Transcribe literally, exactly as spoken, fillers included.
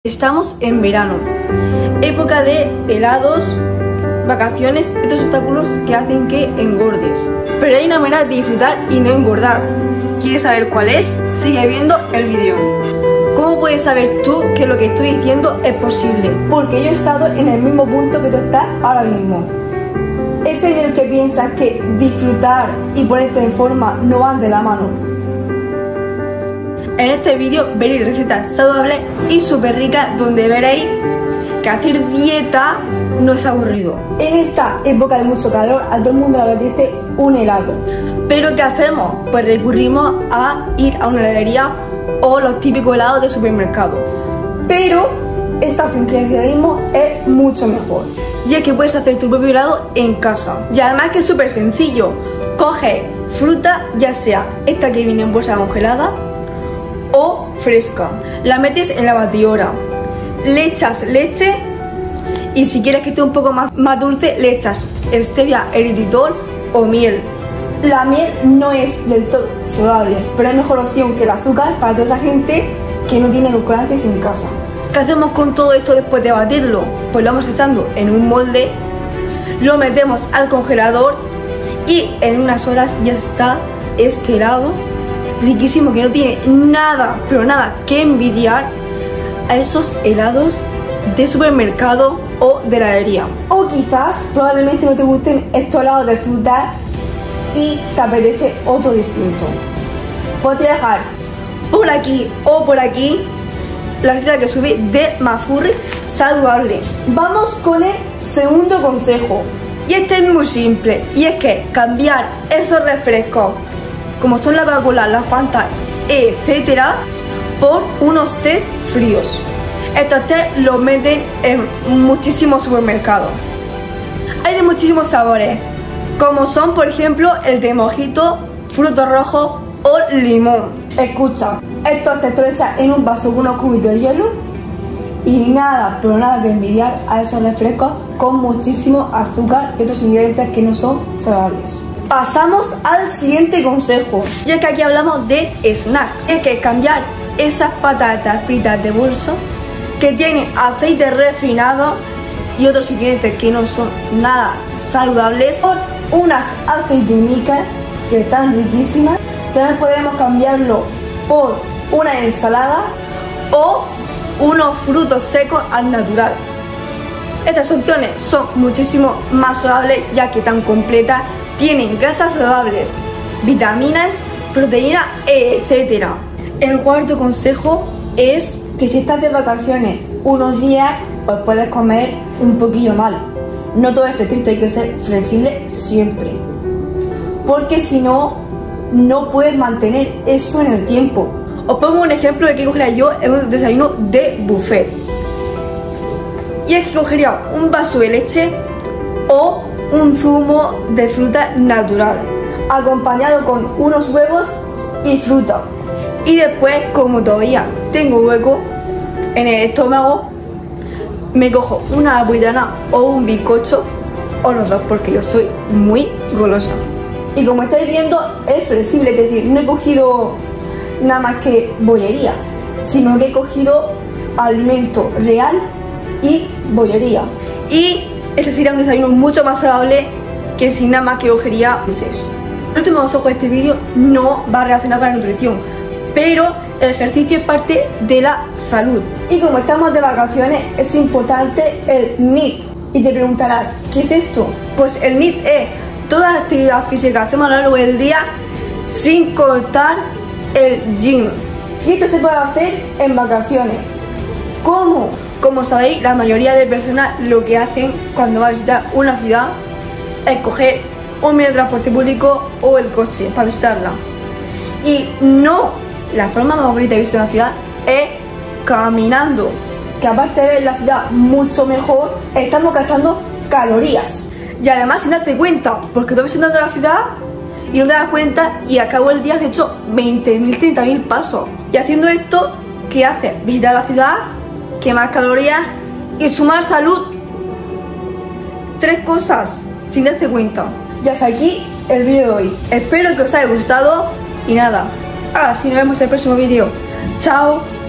Estamos en verano, época de helados, vacaciones y otros obstáculos que hacen que engordes. Pero hay una manera de disfrutar y no engordar. ¿Quieres saber cuál es? Sigue viendo el vídeo. ¿Cómo puedes saber tú que lo que estoy diciendo es posible? Porque yo he estado en el mismo punto que tú estás ahora mismo. Ese en el que piensas que disfrutar y ponerte en forma no van de la mano. En este vídeo veréis recetas saludables y súper ricas donde veréis que hacer dieta no es aburrido. En esta época de mucho calor a todo el mundo le apetece un helado. ¿Pero qué hacemos? Pues recurrimos a ir a una heladería o los típicos helados de supermercado. Pero esta opción que les ahora mismo es mucho mejor. Y es que puedes hacer tu propio helado en casa. Y además que es súper sencillo. Coges fruta, ya sea esta que viene en bolsa congelada o fresca, la metes en la batidora, le echas leche y si quieres que esté un poco más, más dulce le echas stevia, eritritol o miel. La miel no es del todo saludable, pero es mejor opción que el azúcar para toda esa gente que no tiene edulcorantes en casa. ¿Qué hacemos con todo esto después de batirlo? Pues lo vamos echando en un molde, lo metemos al congelador y en unas horas ya está este helado riquísimo que no tiene nada, pero nada que envidiar a esos helados de supermercado o de heladería. O quizás probablemente no te gusten estos helados de fruta y te apetece otro distinto. Pues te voy a dejar por aquí o por aquí la receta que subí de McFlurry saludable. Vamos con el segundo consejo y este es muy simple y es que cambiar esos refrescos como son la Coca-Cola, la Fanta, etcétera, por unos tés fríos. Estos tés los meten en muchísimos supermercados. Hay de muchísimos sabores, como son por ejemplo el de mojito, frutos rojos o limón. Escucha, estos tés te los echas en un vaso con unos cubitos de hielo y nada, pero nada que envidiar a esos refrescos con muchísimo azúcar y otros ingredientes que no son saludables. Pasamos al siguiente consejo, ya que aquí hablamos de snack. Es que cambiar esas patatas fritas de bolsa que tienen aceite refinado y otros ingredientes que no son nada saludables por unas aceitunicas que están riquísimas. También podemos cambiarlo por una ensalada o unos frutos secos al natural. Estas opciones son muchísimo más saludables ya que están completas. Tienen grasas saludables, vitaminas, proteínas, etcétera. El cuarto consejo es que si estás de vacaciones unos días, pues puedes comer un poquillo mal. No todo es estricto, hay que ser flexible siempre. Porque si no, no puedes mantener esto en el tiempo. Os pongo un ejemplo de que cogería yo en un desayuno de buffet. Y es que cogería un vaso de leche o un zumo de fruta natural, acompañado con unos huevos y fruta. Y después, como todavía tengo hueco en el estómago, me cojo una napolitana o un bizcocho, o los dos, porque yo soy muy golosa. Y como estáis viendo, es flexible, es decir, no he cogido nada más que bollería, sino que he cogido alimento real y bollería. Y este sería un desayuno mucho más saludable que sin nada más que cogería dulces. El último consejo de este vídeo no va relacionado con la nutrición, pero el ejercicio es parte de la salud. Y como estamos de vacaciones, es importante el M I T. Y te preguntarás, ¿qué es esto? Pues el M I T es toda la actividad física que hacemos a lo largo del día sin cortar el gym. Y esto se puede hacer en vacaciones. ¿Cómo? Como sabéis, la mayoría de personas lo que hacen cuando va a visitar una ciudad es coger un medio de transporte público o el coche para visitarla. Y no, la forma más bonita de visitar una ciudad es caminando, que aparte de ver la ciudad mucho mejor, estamos gastando calorías. Y además sin darte cuenta, porque tú vas visitando la ciudad y no te das cuenta y a cabo del día has hecho veinte mil, treinta mil pasos. Y haciendo esto, ¿qué haces? Visitar la ciudad, quemar calorías y sumar salud. Tres cosas sin darte cuenta. Y hasta aquí el vídeo de hoy. Espero que os haya gustado y nada, ahora sí nos vemos en el próximo vídeo. Chao.